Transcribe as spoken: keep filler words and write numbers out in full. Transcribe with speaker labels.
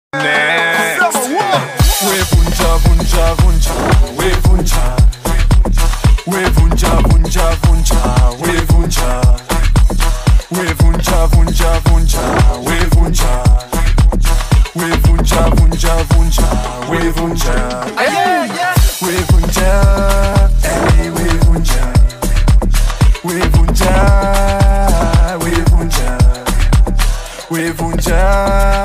Speaker 1: We vunja vunja vunja, we vunja, we vunja vunja vunja, we vunja, we vunja vunja vunja, we vunja, we vunja vunja vunja, we vunja, we vunja, hey we vunja, we vunja, we vunja, we vunja.